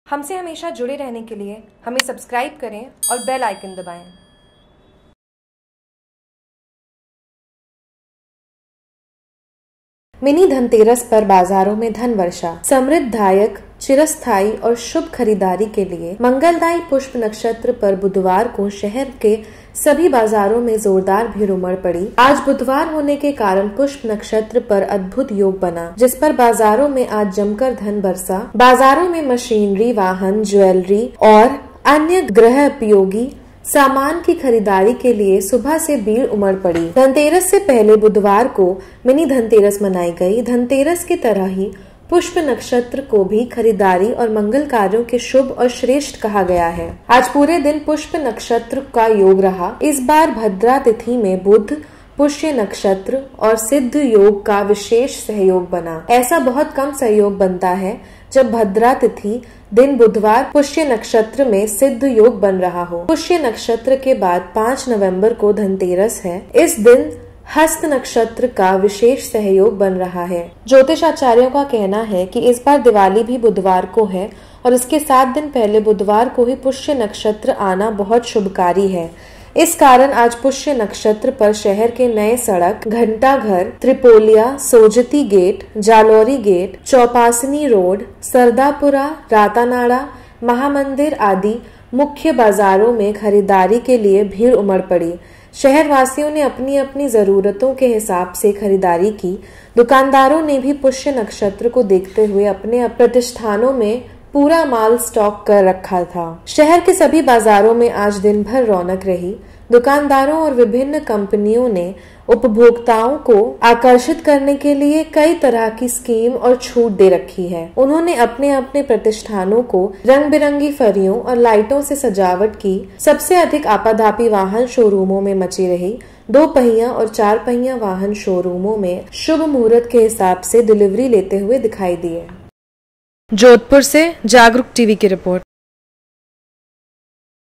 हमसे हमेशा जुड़े रहने के लिए हमें सब्सक्राइब करें और बेल आइकन दबाएं। मिनी धनतेरस पर बाजारों में धन वर्षा। समृद्धदायक, चिरस्थायी और शुभ खरीदारी के लिए मंगलदायी पुष्प नक्षत्र पर बुधवार को शहर के सभी बाजारों में जोरदार भीड़ उमड़ पड़ी। आज बुधवार होने के कारण पुष्प नक्षत्र पर अद्भुत योग बना, जिस पर बाजारों में आज जमकर धन बरसा। बाजारों में मशीनरी, वाहन, ज्वेलरी और अन्य गृह उपयोगी सामान की खरीदारी के लिए सुबह से भीड़ उमड़ पड़ी। धनतेरस से पहले बुधवार को मिनी धनतेरस मनाई गई। धनतेरस की तरह ही पुष्प नक्षत्र को भी खरीदारी और मंगल कार्यों के शुभ और श्रेष्ठ कहा गया है। आज पूरे दिन पुष्प नक्षत्र का योग रहा। इस बार भद्रा तिथि में बुध, पुष्य नक्षत्र और सिद्ध योग का विशेष सहयोग बना। ऐसा बहुत कम सहयोग बनता है जब भद्रा तिथि दिन बुधवार पुष्य नक्षत्र में सिद्ध योग बन रहा हो। पुष्य नक्षत्र के बाद 5 नवंबर को धनतेरस है। इस दिन हस्त नक्षत्र का विशेष सहयोग बन रहा है। ज्योतिष आचार्यों का कहना है कि इस बार दिवाली भी बुधवार को है और इसके 7 दिन पहले बुधवार को ही पुष्य नक्षत्र आना बहुत शुभकारी है। इस कारण आज पुष्य नक्षत्र पर शहर के नए सड़क, Ghantaghar, Tripolia, Sojati gate, Jalori gate, Chopasni road, Sardapura, Ratanada, Mahamandir आदि मुख्य बाजारों में खरीदारी के लिए भीड़ उमड़ पड़ी। शहर वासियों ने अपनी अपनी जरूरतों के हिसाब से खरीदारी की। दुकानदारों ने भी पुष्य नक्षत्र को देखते हुए अपने प्रतिष्ठानों में पूरा माल स्टॉक कर रखा था। शहर के सभी बाजारों में आज दिन भर रौनक रही। दुकानदारों और विभिन्न कंपनियों ने उपभोक्ताओं को आकर्षित करने के लिए कई तरह की स्कीम और छूट दे रखी है। उन्होंने अपने अपने प्रतिष्ठानों को रंग बिरंगी फरियों और लाइटों से सजावट की। सबसे अधिक आपाधापी वाहन शोरूमों में मची रही। 2 पहिया और 4 पहिया वाहन शोरूमों में शुभ मुहूर्त के हिसाब से डिलीवरी लेते हुए दिखाई दिए। जोधपुर से जागरूक टीवी की रिपोर्ट।